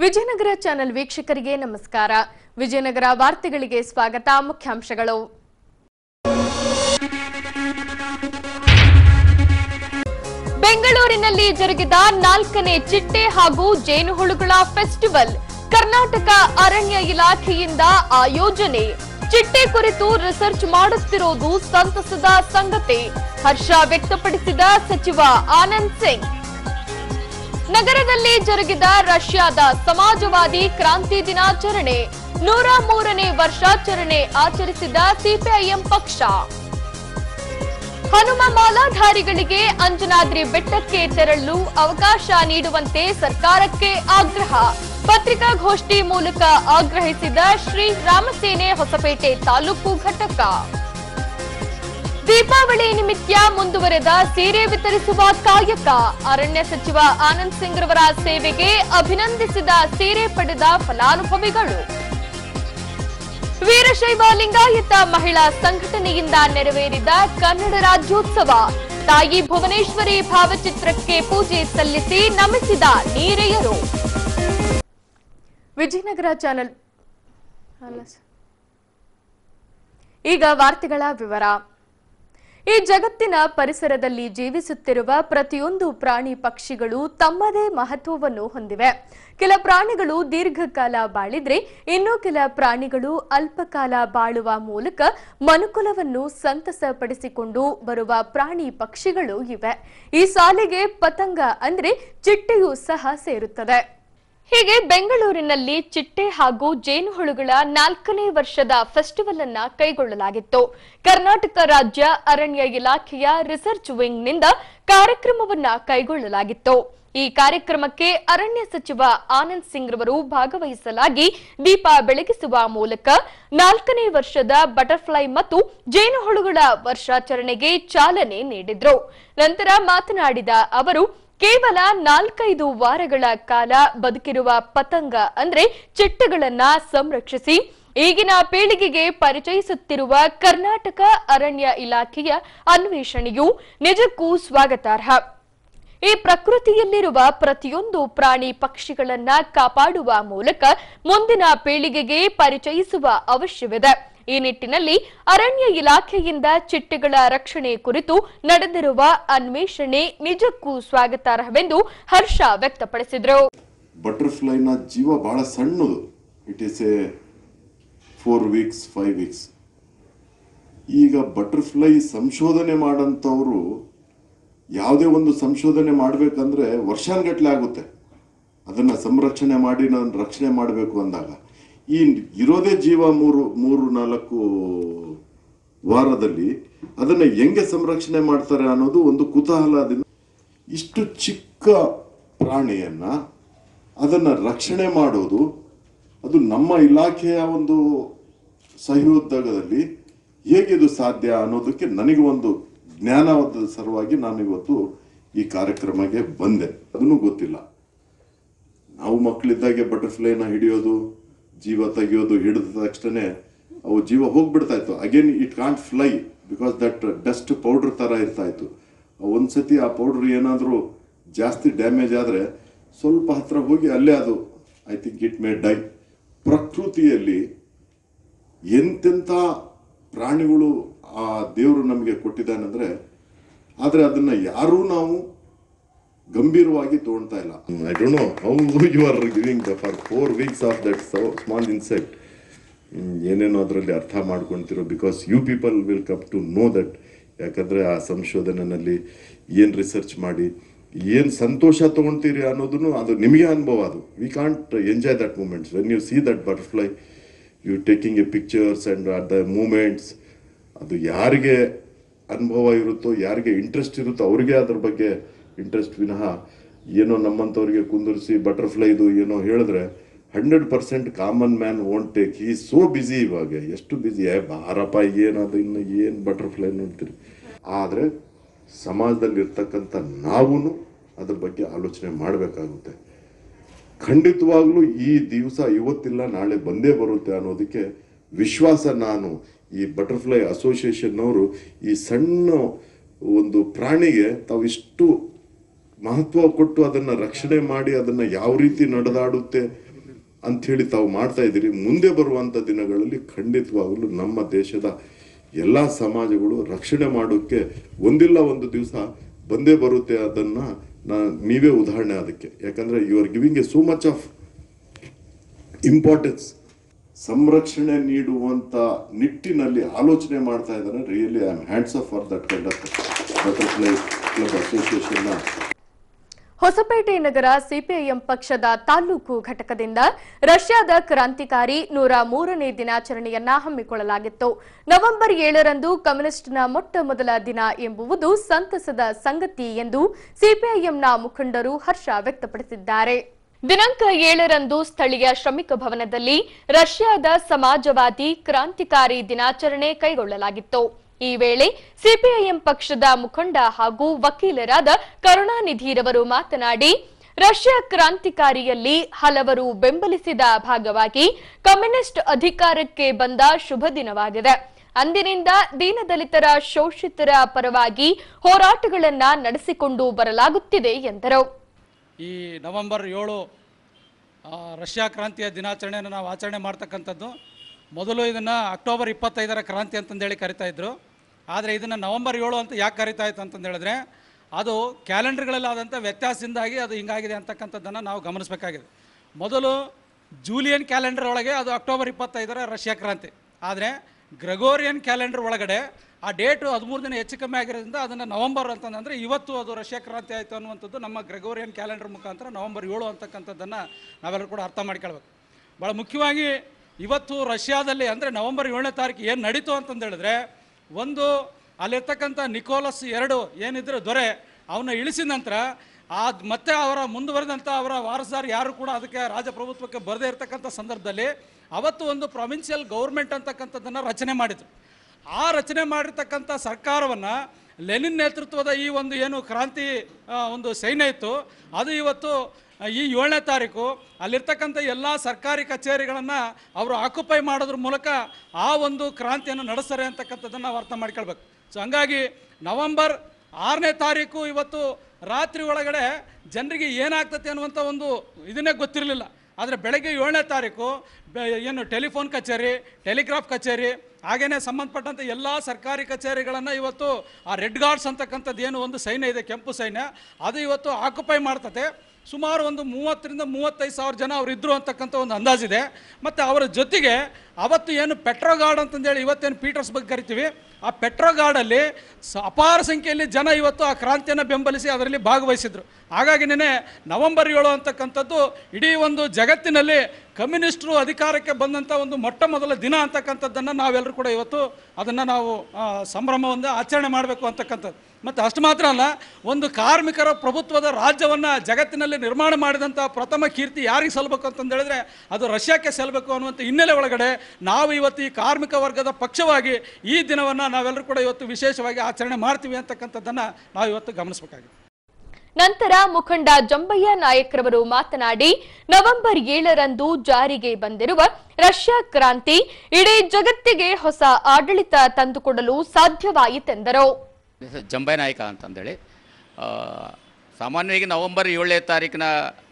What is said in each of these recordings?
Vijayanagara channel ವೀಕ್ಷಕರಿಗೆ ನಮಸ್ಕಾರ. ವಿಜಯನಗರ ವಾರ್ತೆಗಳಿಗೆ ಸ್ವಾಗತ. ಮುಖ್ಯಾಂಶಗಳು. ಬೆಂಗಳೂರಿನಲ್ಲಿ ಜರುಗಿದ 4ನೇ ಚಿಟ್ಟೆ ಹಾಗೂ ಜೇನುಹುಳುಗಳ ಫೆಸ್ಟಿವಲ್ ಕರ್ನಾಟಕ ಅರಣ್ಯ ಇಲಾಖೆಯಿಂದ ಆಯೋಜನೆ. ಚಿಟ್ಟೆ ಕುರಿತು ರಿಸರ್ಚ್ ಮಾಡುತ್ತಿರುವುದು ಸಂತಸದ ಸಂಗತಿ. ಹರ್ಷ ವ್ಯಕ್ತಪಡಿಸಿದ ಸಚಿವ ಆನಂದ್ ಸಿಂಗ್. ನಗರದಲ್ಲಿ ಜರುಗಿದ ರಷ್ಯಾದ ಸಮಾಜವಾದಿ ಕ್ರಾಂತಿ ದಿನಾಚರಣೆ 103ನೇ ವರ್ಷಾಚರಣೆ ಆಚರಿಸಿದ ಸಿಪಿಐಎಂ ಪಕ್ಷ. ಹನುಮ ಮಾಲಾಧಾರಿಗಳಿಗೆ ಅಂಜನಾದ್ರಿ ಬೆಟ್ಟಕ್ಕೆ ತೆರಳಲು ಅವಕಾಶ ನೀಡುವಂತೆ ಸರ್ಕಾರಕ್ಕೆ ಆಗ್ರಹ. ಪತ್ರಿಕಾಗೋಷ್ಠಿ ಮೂಲಕ ಆಗ್ರಹಿಸಿದ ಶ್ರೀ ರಾಮಸೇನೆ ಹೊಸಪೇಟೆ ತಾಲೂಕು ಘಟಕ. ದೀಪಾವಳಿ ನಿಮಿತ್ತ ಮುಂದುವರೆದ ಸೀರೆ ವಿತರಿಸುವ ಕಾಯಕ. ಅರಣ್ಯ ಸಚಿವ ಆನಂದ್ ಸಿಂಗ್ ರವರ ಸೇವೆಗೆ ಅಭಿನಂದಿಸಿದ ಸೀರೆ ಪಡೆದ ಫಲಾನುಭವಿಗಳು. ವೀರಶೈವ ಲಿಂಗಾಯತ ಮಹಿಳಾ ಸಂಘಟನೆಯಿಂದ ನೆರವೇರಿದ ಕನ್ನಡ ರಾಜ್ಯೋತ್ಸವ. ತಾಯಿ ಭುವನೇಶ್ವರಿ ಭಾವಚಿತ್ರಕ್ಕೆ ಪೂಜೆ ಸಲ್ಲಿಸಿ ನಮಿಸಿದ ನೀರೆಯರು. ವಿಜಯನಗರ ಚಾನೆಲ್ ಈಗ ವಾರ್ತೆಗಳ ವಿವರ. ಈ ಜಗತ್ತಿನ ಪರಿಸರದಲ್ಲಿ ಜೀವಿಸುತ್ತಿರುವ ಪ್ರತಿಯೊಂದು ಪ್ರಾಣಿ ಪಕ್ಷಿಗಳು ತಮ್ಮದೇ ಮಹತ್ವವನ್ನು ಹೊಂದಿವೆ. ಕೆಲ ಪ್ರಾಣಿಗಳು ದೀರ್ಘಕಾಲ ಬಾಳಿದ್ರೆ ಇನ್ನು ಕೆಲ ಪ್ರಾಣಿಗಳು ಅಲ್ಪಕಾಲ ಬಾಳುವ ಮೂಲಕ ಮನುಕುಲವನ್ನು ಸಂತಸಪಡಿಸಿಕೊಂಡು ಬರುವ ಪ್ರಾಣಿ ಪಕ್ಷಿಗಳು ಇವೆ. ಈ ಸಾಲಿಗೆ ಪತಂಗ ಅಂದ್ರೆ ಚಿಟ್ಟೆಯೂ ಸಹ ಸೇರುತ್ತದೆ. ಹೀಗೆ ಬೆಂಗಳೂರಿನಲ್ಲಿ ಚಿಟ್ಟೆ ಹಾಗೂ ಜೇನುಹುಳುಗಳ 4ನೇ ವರ್ಷದ ಫೆಸ್ಟಿವಲ್ ಅನ್ನ ಕೈಗೊಳ್ಳಲಾಗಿತ್ತು. ಕರ್ನಾಟಕ ರಾಜ್ಯ ಅರಣ್ಯ ಇಲಾಖೆಯ ರಿಸರ್ಚ್ ವಿಂಗ್ ನಿಂದ ಕಾರ್ಯಕ್ರಮವನ್ನ ಕೈಗೊಳ್ಳಲಾಗಿತ್ತು. ಈ ಕಾರ್ಯಕ್ರಮಕ್ಕೆ ಅರಣ್ಯ ಸಚಿವ ಆನಂದ್ ಸಿಂಗ್ ರವರು ಭಾಗವಹಿಸಲಾಗಿ ದೀಪ ಬೆಳಗಿಸುವ ಮೂಲಕ 4ನೇ ವರ್ಷದ ಬಟರ್ಫ್ಲೈ ಮತ್ತು ಜೇನುಹುಳುಗಳ ವರ್ಷಾಚರಣೆಗೆ ಚಾಲನೆ ನೀಡಿದ್ರು. ನಂತರ ಮಾತನಾಡಿದ ಅವರು, ಕೇವಲ 4-5 ವಾರಗಳ ಕಾಲ ಬದುಕಿರುವ ಪತಂಗ ಅಂದ್ರೆ ಚಿಟ್ಟೆಗಳನ್ನ ಸಂರಕ್ಷಿಸಿ ಈಗಿನ ಪೀಳಿಗೆಗೆ ಪರಿಚಯಿಸುತ್ತಿರುವ ಕರ್ನಾಟಕ ಅರಣ್ಯ ಇಲಾಖೆಯ ಅನ್ವೇಷಣೆಯು ನಿಜಕ್ಕೂ ಸ್ವಾಗತಾರ್ಹ. ಈ ಪ್ರಕೃತಿಯಲ್ಲಿರುವ ಪ್ರತಿಯೊಂದು ಪ್ರಾಣಿ ಪಕ್ಷಿಗಳನ್ನ ಕಾಪಾಡುವ ಮೂಲಕ ಮುಂದಿನ ಪೀಳಿಗೆಗೆ ಪರಿಚಯಿಸುವ ಅವಶ್ಯವಿದೆ. ಈ ನಿಟ್ಟಿನಲ್ಲಿ ಅರಣ್ಯ ಇಲಾಖೆಯಿಂದ ಚಿಟ್ಟೆಗಳ ರಕ್ಷಣೆ ಕುರಿತು ನಡೆದಿರುವ ಅನ್ವೇಷಣೆ ನಿಜಕ್ಕೂ ಸ್ವಾಗತಾರ್ಹವೆಂದು ಹರ್ಷ ವ್ಯಕ್ತಪಡಿಸಿದರು. ಬಟರ್ಫ್ಲೈನ ಜೀವ ಬಹಳ ಸಣ್ಣದು. It is a 4 weeks 5 weeks. ಈಗ ಬಟರ್ಫ್ಲೈ ಸಂಶೋಧನೆ ಮಾಡಂತವರು ಯಾವುದೇ ಒಂದು ಸಂಶೋಧನೆ ಮಾಡಬೇಕಂದ್ರೆ ವರ್ಷಾನುಗಟ್ಟಲೆ ಆಗುತ್ತೆ. ಅದನ್ನ ಸಂರಕ್ಷಣೆ ಮಾಡಿ ನಾನು ರಕ್ಷಣೆ ಮಾಡಬೇಕು ಅಂದಾಗ ಈ ಇರೋದೇ ಜೀವ 3-4 ವಾರದಲ್ಲಿ ಅದನ್ನ ಹೆಂಗೆ ಸಂರಕ್ಷಣೆ ಮಾಡ್ತಾರೆ ಅನ್ನೋದು ಒಂದು ಕುತೂಹಲದಿಂದ. ಇಷ್ಟು ಚಿಕ್ಕ ಪ್ರಾಣಿಯನ್ನ ಅದನ್ನ ರಕ್ಷಣೆ ಮಾಡೋದು ಅದು ನಮ್ಮ ಇಲಾಖೆಯ ಒಂದು ಸಹಯೋಗದಲ್ಲಿ ಹೇಗೆ ಇದು ಸಾಧ್ಯ ಅನ್ನೋದಕ್ಕೆ ನನಗೆ ಒಂದು ಜ್ಞಾನವಾದ ಸಲುವಾಗಿ ನಾನು ಇವತ್ತು ಈ ಕಾರ್ಯಕ್ರಮಕ್ಕೆ ಬಂದೆ. ಅದನ್ನು ಗೊತ್ತಿಲ್ಲ. ನಾವು ಮಕ್ಕಳಿದ್ದಾಗೆ ಬಟರ್ಫ್ಲೈನ ಹಿಡಿಯೋದು, ಜೀವ ತೆಗೆಯೋದು, ಹಿಡಿದ ತಕ್ಷಣ ಅವು ಜೀವ ಹೋಗ್ಬಿಡ್ತಾ ಇತ್ತು. Again it can't fly because that dust powder ತರ ಇರ್ತಾ ಇತ್ತು. ಒಂದ್ಸತಿ ಆ ಪೌಡರ್ ಏನಾದರೂ ಜಾಸ್ತಿ ಡ್ಯಾಮೇಜ್ ಆದರೆ ಸ್ವಲ್ಪ ಹತ್ರ ಹೋಗಿ ಅಲ್ಲೇ ಅದು I think it may die. ಪ್ರಕೃತಿಯಲ್ಲಿ ಎಂತೆಂಥ ಪ್ರಾಣಿಗಳು ಆ ದೇವರು ನಮಗೆ ಕೊಟ್ಟಿದ್ದಾನಂದ್ರೆ, ಆದರೆ ಅದನ್ನ ಯಾರೂ ನಾವು ಗಂಭೀರವಾಗಿ ತಗೊಳ್ತಾ ಇಲ್ಲ. I don't know how you are giving for 4 weeks of that small insect. ಏನೇನೋ ಅದರಲ್ಲಿ ಅರ್ಥ ಮಾಡ್ಕೊಳ್ತಿರೋ, because you people will come to know that. ಯಾಕಂದರೆ ಆ ಸಂಶೋಧನೆಯಲ್ಲಿ ಏನು ರಿಸರ್ಚ್ ಮಾಡಿ ಏನು ಸಂತೋಷ ತೊಗೊಳ್ತೀರಿ ಅನ್ನೋದನ್ನು ಅದು ನಿಮಗೆ ಅನುಭವ. ಅದು we can't enjoy that moments when you see that butterfly, you taking a pictures and at the moments. ಅದು ಯಾರಿಗೆ ಅನುಭವ ಇರುತ್ತೋ, ಯಾರಿಗೆ ಇಂಟ್ರೆಸ್ಟ್ ಇರುತ್ತೋ ಅವ್ರಿಗೆ ಅದ್ರ ಬಗ್ಗೆ ಇಂಟ್ರೆಸ್ಟ್ ವಿನಃ ಏನೋ ನಮ್ಮಂಥವ್ರಿಗೆ ಕುಂದಿರಿಸಿ ಬಟರ್ಫ್ಲೈದು ಏನೋ ಹೇಳಿದ್ರೆ 100% common man won't take. He so busy. ಇವಾಗ ಎಷ್ಟು ಬ್ಯುಸಿ, ಬಾರಪ್ಪ ಏನದು ಇನ್ನು ಏನು ಬಟರ್ಫ್ಲೈ ನೋಡ್ತೀರಿ. ಆದರೆ ಸಮಾಜದಲ್ಲಿ ಇರ್ತಕ್ಕಂಥ ನಾವು ಅದ್ರ ಬಗ್ಗೆ ಆಲೋಚನೆ ಮಾಡಬೇಕಾಗುತ್ತೆ. ಖಂಡಿತವಾಗ್ಲೂ ಈ ದಿವಸ ಇವತ್ತಿಲ್ಲ ನಾಳೆ ಬಂದೇ ಬರುತ್ತೆ ಅನ್ನೋದಕ್ಕೆ ವಿಶ್ವಾಸ. ನಾನು ಈ ಬಟರ್ಫ್ಲೈ ಅಸೋಸಿಯೇಷನ್ನವರು ಈ ಸಣ್ಣ ಒಂದು ಪ್ರಾಣಿಗೆ ತಾವು ಇಷ್ಟು ಮಹತ್ವ ಕೊಟ್ಟು ಅದನ್ನು ರಕ್ಷಣೆ ಮಾಡಿ ಅದನ್ನು ಯಾವ ರೀತಿ ನಡೆದಾಡುತ್ತೆ ಅಂಥೇಳಿ ತಾವು ಮಾಡ್ತಾ ಇದ್ದೀರಿ. ಮುಂದೆ ಬರುವಂಥ ದಿನಗಳಲ್ಲಿ ಖಂಡಿತವಾಗಲೂ ನಮ್ಮ ದೇಶದ ಎಲ್ಲ ಸಮಾಜಗಳು ರಕ್ಷಣೆ ಮಾಡೋಕ್ಕೆ ಒಂದಿಲ್ಲ ಒಂದು ದಿವಸ ಬಂದೇ ಬರುತ್ತೆ. ಅದನ್ನು ನೀವೇ ಉದಾಹರಣೆ ಅದಕ್ಕೆ. ಯಾಕಂದರೆ you are giving a so much of importance. ಸಂರಕ್ಷಣೆ ನೀಡುವಂಥ ನಿಟ್ಟಿನಲ್ಲಿ ಆಲೋಚನೆ ಮಾಡ್ತಾ ಇದ್ದಾರೆ. Really I am hands off for that kind of butterfly club ಅಸೋಸಿಯೇಷನ್ನ. ಹೊಸಪೇಟೆ ನಗರ ಸಿಪಿಐಎಂ ಪಕ್ಷದ ತಾಲೂಕು ಘಟಕದಿಂದ ರಷ್ಯಾದ ಕ್ರಾಂತಿಕಾರಿ 103ನೇ ದಿನಾಚರಣೆಯನ್ನ ಹಮ್ಮಿಕೊಳ್ಳಲಾಗಿತ್ತು. ನವೆಂಬರ್ 7ರಂದು ಕಮ್ಯುನಿಸ್ಟ್ನ ಮೊಟ್ಟ ಮೊದಲ ದಿನ ಎಂಬುವುದು ಸಂತಸದ ಸಂಗತಿ ಎಂದು ಸಿಪಿಐಎಂನ ಮುಖಂಡರು ಹರ್ಷ ವ್ಯಕ್ತಪಡಿಸಿದ್ದಾರೆ. ದಿನಾಂಕ 7ರಂದು ಸ್ಥಳೀಯ ಶ್ರಮಿಕ ಭವನದಲ್ಲಿ ರಷ್ಯಾದ ಸಮಾಜವಾದಿ ಕ್ರಾಂತಿಕಾರಿ ದಿನಾಚರಣೆ ಕೈಗೊಳ್ಳಲಾಗಿತ್ತು. ಈ ವೇಳೆ ಸಿಪಿಐಎಂ ಪಕ್ಷದ ಮುಖಂಡ ಹಾಗೂ ವಕೀಲರಾದ ಕರುಣಾನಿಧಿರವರು ಮಾತನಾಡಿ, ರಷ್ಯಾ ಕ್ರಾಂತಿಕಾರಿಯಲ್ಲಿ ಹಲವರು ಬೆಂಬಲಿಸಿದ ಭಾಗವಾಗಿ ಕಮ್ಯುನಿಸ್ಟ್ ಅಧಿಕಾರಕ್ಕೆ ಬಂದ ಶುಭ ದಿನವಾಗಿದೆ. ಅಂದಿನಿಂದ ದೀನದಲಿತರ ಶೋಷಿತರ ಪರವಾಗಿ ಹೋರಾಟಗಳನ್ನ ನಡೆಸಿಕೊಂಡು ಬರಲಾಗುತ್ತಿದೆ ಎಂದರು. ಈ ನವೆಂಬರ್ 7 ರಷ್ಯಾ ಕ್ರಾಂತಿಯ ದಿನಾಚರಣೆಯನ್ನು ನಾವು ಆಚರಣೆ ಮಾಡ್ತಕ್ಕಂಥದ್ದು. ಮೊದಲು ಇದನ್ನು ಅಕ್ಟೋಬರ್ 25ರ ಕ್ರಾಂತಿ ಅಂತಂದೇಳಿ ಕರಿತಾ ಇದ್ರು. ಆದರೆ ಇದನ್ನು ನವೆಂಬರ್ 7 ಅಂತ ಯಾಕೆ ಕರಿತಾ ಇತ್ತು ಅಂತಂದು ಹೇಳಿದ್ರೆ, ಅದು ಕ್ಯಾಲೆಂಡರ್ಗಳಲ್ಲಿ ಆದಂಥ ವ್ಯತ್ಯಾಸದಿಂದಾಗಿ ಅದು ಹಿಂಗಾಗಿದೆ ಅಂತಕ್ಕಂಥದ್ದನ್ನು ನಾವು ಗಮನಿಸಬೇಕಾಗಿದೆ. ಮೊದಲು ಜೂಲಿಯನ್ ಕ್ಯಾಲೆಂಡರ್ ಒಳಗೆ ಅದು ಅಕ್ಟೋಬರ್ 25ರ ರಷ್ಯಾ ಕ್ರಾಂತಿ. ಆದರೆ ಗ್ರೆಗೋರಿಯನ್ ಕ್ಯಾಲೆಂಡರ್ ಒಳಗಡೆ ಆ ಡೇಟು 13 ದಿನ ಹೆಚ್ಚು ಕಮ್ಮಿ ಆಗಿರೋದ್ರಿಂದ ಅದನ್ನು ನವಂಬರ್ ಅಂತಂದರೆ ಇವತ್ತು ಅದು ರಷ್ಯಾ ಕ್ರಾಂತಿ ಆಯಿತು ಅನ್ನುವಂಥದ್ದು ನಮ್ಮ ಗ್ರೆಗೋರಿಯನ್ ಕ್ಯಾಲೆಂಡರ್ ಮುಖಾಂತರ ನವೆಂಬರ್ 7 ಅಂತಕ್ಕಂಥದ್ದನ್ನು ನಾವೆಲ್ಲರೂ ಕೂಡ ಅರ್ಥ ಮಾಡ್ಕೊಳ್ಬೇಕು. ಭಾಳ ಮುಖ್ಯವಾಗಿ ಇವತ್ತು ರಷ್ಯಾದಲ್ಲಿ ಅಂದರೆ ನವೆಂಬರ್ 7ನೇ ತಾರೀಕು ಏನು ನಡೀತು ಅಂತಂದು ಹೇಳಿದ್ರೆ, ಒಂದು ಅಲ್ಲಿರ್ತಕ್ಕಂಥ ನಿಕೋಲಸ್ 2 ಏನಿದ್ರು ದೊರೆ, ಅವನ್ನ ಇಳಿಸಿದ ನಂತರ ಮತ್ತೆ ಅವರ ಮುಂದುವರೆದಂಥ ಅವರ ವಾರಸದಾರ ಯಾರು ಕೂಡ ಅದಕ್ಕೆ ರಾಜಪ್ರಭುತ್ವಕ್ಕೆ ಬರದೇ ಇರತಕ್ಕಂಥ ಸಂದರ್ಭದಲ್ಲಿ ಅವತ್ತು ಒಂದು ಪ್ರೊವಿನ್ಷಿಯಲ್ ಗೌರ್ಮೆಂಟ್ ಅಂತಕ್ಕಂಥದ್ದನ್ನು ರಚನೆ ಮಾಡಿದರು. ಆ ರಚನೆ ಮಾಡಿರ್ತಕ್ಕಂಥ ಸರ್ಕಾರವನ್ನು ಲೆನಿನ್ ನೇತೃತ್ವದ ಈ ಒಂದು ಏನು ಕ್ರಾಂತಿ ಒಂದು ಸೈನ್ಯ ಇತ್ತು, ಅದು ಇವತ್ತು ಈ 7ನೇ ತಾರೀಕು ಅಲ್ಲಿರ್ತಕ್ಕಂಥ ಎಲ್ಲ ಸರ್ಕಾರಿ ಕಚೇರಿಗಳನ್ನು ಅವರು ಆಕ್ಯುಪೈ ಮಾಡೋದ್ರ ಮೂಲಕ ಆ ಒಂದು ಕ್ರಾಂತಿಯನ್ನು ನಡೆಸ್ತಾರೆ ಅಂತಕ್ಕಂಥದ್ದನ್ನು ನಾವು ಅರ್ಥ ಮಾಡ್ಕೊಳ್ಬೇಕು. ಸೊ ಹಂಗಾಗಿ ನವೆಂಬರ್ 6ನೇ ತಾರೀಕು ಇವತ್ತು ರಾತ್ರಿ ಒಳಗಡೆ ಜನರಿಗೆ ಏನಾಗ್ತದೆ ಅನ್ನುವಂಥ ಒಂದು ಇದನ್ನೇ ಗೊತ್ತಿರಲಿಲ್ಲ. ಆದರೆ ಬೆಳಗ್ಗೆ 7ನೇ ತಾರೀಕು ಏನು ಟೆಲಿಫೋನ್ ಕಚೇರಿ, ಟೆಲಿಗ್ರಾಫ್ ಕಚೇರಿ, ಹಾಗೇನೆ ಸಂಬಂಧಪಟ್ಟಂಥ ಎಲ್ಲ ಸರ್ಕಾರಿ ಕಚೇರಿಗಳನ್ನು ಇವತ್ತು ಆ ರೆಡ್ ಗಾರ್ಡ್ಸ್ ಅಂತಕ್ಕಂಥದ್ದು ಏನು ಒಂದು ಸೈನ್ಯ ಇದೆ, ಕೆಂಪು ಸೈನ್ಯ, ಅದು ಇವತ್ತು ಆಕ್ಯುಪೈ ಮಾಡ್ತದೆ. ಸುಮಾರು ಒಂದು 30ರಿಂದ 35 ಸಾವಿರ ಜನ ಅವರು ಇದ್ದರು ಅಂತಕ್ಕಂಥ ಒಂದು ಅಂದಾಜಿದೆ. ಮತ್ತು ಅವರ ಜೊತೆಗೆ ಅವತ್ತು ಏನು ಪೆಟ್ರೋಗಾರ್ಡ್ ಅಂತಂದೇಳಿ ಇವತ್ತೇನು ಪೀಟರ್ಸ್ಬರ್ಗ್ ಕರಿತೀವಿ, ಆ ಪೆಟ್ರೋಗಾರ್ಡಲ್ಲಿ ಅಪಾರ ಸಂಖ್ಯೆಯಲ್ಲಿ ಜನ ಇವತ್ತು ಆ ಕ್ರಾಂತಿಯನ್ನು ಬೆಂಬಲಿಸಿ ಅದರಲ್ಲಿ ಭಾಗವಹಿಸಿದರು. ಹಾಗಾಗಿ ನವೆಂಬರ್ 7 ಅಂತಕ್ಕಂಥದ್ದು ಇಡೀ ಒಂದು ಜಗತ್ತಿನಲ್ಲಿ ಕಮ್ಯುನಿಸ್ಟರು ಅಧಿಕಾರಕ್ಕೆ ಬಂದಂಥ ಒಂದು ಮೊಟ್ಟ ಮೊದಲ ದಿನ ಅಂತಕ್ಕಂಥದ್ದನ್ನು ನಾವೆಲ್ಲರೂ ಕೂಡ ಇವತ್ತು ಅದನ್ನು ನಾವು ಸಂಭ್ರಮದಿಂದ ಆಚರಣೆ ಮಾಡಬೇಕು ಅಂತಕ್ಕಂಥದ್ದು. ಮತ್ತು ಅಷ್ಟು ಮಾತ್ರ ಅಲ್ಲ, ಒಂದು ಕಾರ್ಮಿಕರ ಪ್ರಭುತ್ವದ ರಾಜ್ಯವನ್ನು ಜಗತ್ತಿನಲ್ಲಿ ನಿರ್ಮಾಣ ಮಾಡಿದಂಥ ಪ್ರಥಮ ಕೀರ್ತಿ ಯಾರಿಗೆ ಸಲ್ಲಬೇಕು ಅಂತಂದು ಹೇಳಿದ್ರೆ ಅದು ರಷ್ಯಾಕ್ಕೆ ಸಲ್ಲಬೇಕು ಅನ್ನುವಂಥ ಹಿನ್ನೆಲೆ ಒಳಗಡೆ ನಾವು ಇವತ್ತು ಈ ಕಾರ್ಮಿಕ ವರ್ಗದ ಪಕ್ಷವಾಗಿ ಈ ದಿನವನ್ನು ನಾವೆಲ್ಲರೂ ಕೂಡ ಇವತ್ತು ವಿಶೇಷವಾಗಿ ಆಚರಣೆ ಮಾಡ್ತೀವಿ ಅಂತಕ್ಕಂಥದ್ದನ್ನು ನಾವು ಇವತ್ತು ಗಮನಿಸಬೇಕಾಗಿದೆ. ನಂತರ ಮುಖಂಡ ಜಂಬಯ್ಯ ನಾಯಕ್ರವರು ಮಾತನಾಡಿ, ನವೆಂಬರ್ 7ರಂದು ಜಾರಿಗೆ ಬಂದಿರುವ ರಷ್ಯಾ ಕ್ರಾಂತಿ ಇಡೀ ಜಗತ್ತಿಗೆ ಹೊಸ ಆಡಳಿತ ತಂದುಕೊಡಲು ಸಾಧ್ಯವಾಯಿತೆಂದರು. ಜಂಬಯ್ಯ ನಾಯಕ ಅಂತಂದೇಳಿ ಸಾಮಾನ್ಯವಾಗಿ ನವೆಂಬರ್ 7ನೇ ತಾರೀಕಿನ